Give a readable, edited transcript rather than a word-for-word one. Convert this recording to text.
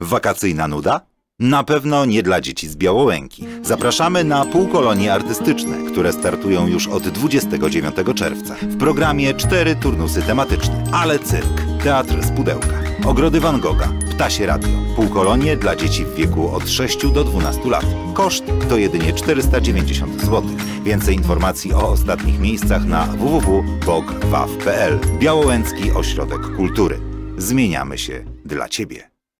Wakacyjna nuda? Na pewno nie dla dzieci z Białołęki. Zapraszamy na półkolonie artystyczne, które startują już od 29 czerwca. W programie 4 turnusy tematyczne. Ale cyrk, teatr z pudełka, ogrody Van Gogha, ptasie radio. Półkolonie dla dzieci w wieku od 6 do 12 lat. Koszt to jedynie 490 zł. Więcej informacji o ostatnich miejscach na www.bogwaw.pl. Białołęcki Ośrodek Kultury. Zmieniamy się dla Ciebie.